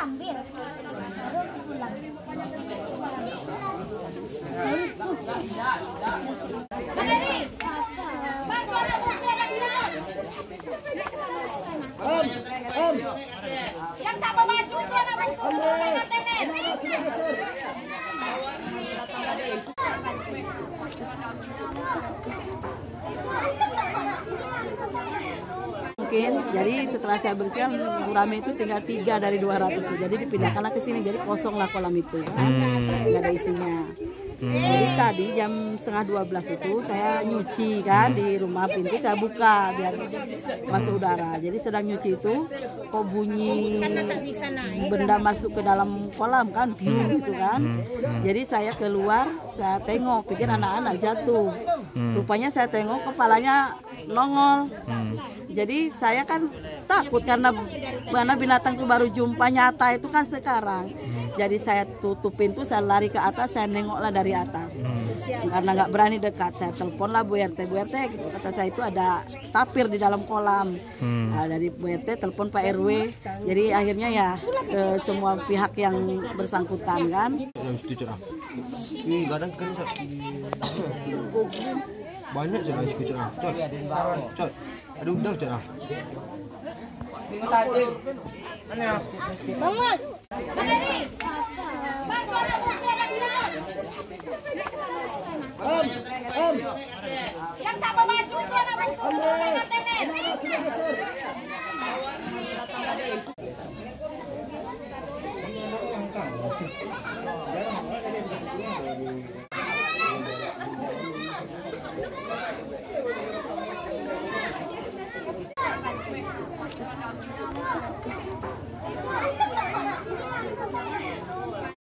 diambil baru pulang. Yang tak mau maju tuh anak bungsu tenet. Mungkin jadi setelah saya bersihkan gurame itu tinggal 3 dari 200, jadi dipindahkanlah ke sini, jadi kosonglah kolam itu kan, nggak ada isinya. Jadi tadi jam setengah 12 itu saya nyuci kan di rumah, pintu saya buka biar masuk udara. Jadi sedang nyuci itu kok bunyi benda masuk ke dalam kolam kan, biru gitu kan. Jadi saya keluar, saya tengok, pikir anak-anak jatuh. Rupanya saya tengok kepalanya nongol. Jadi saya kan takut karena binatang itu baru jumpa nyata itu kan sekarang. Jadi saya tutup pintu, saya lari ke atas, saya nengoklah dari atas. Karena nggak berani dekat, saya teleponlah Bu RT gitu. Kata saya itu ada tapir di dalam kolam. Nah, dari Bu RT telepon Pak RW. Jadi akhirnya ya semua pihak yang bersangkutan kan. Ini badan kan banyak cerah isi cerah. Coy. Ada udang cerah. Minggu tadi. Mana? Bamus. Yang tak mau maju tuh anak bungsu tenet.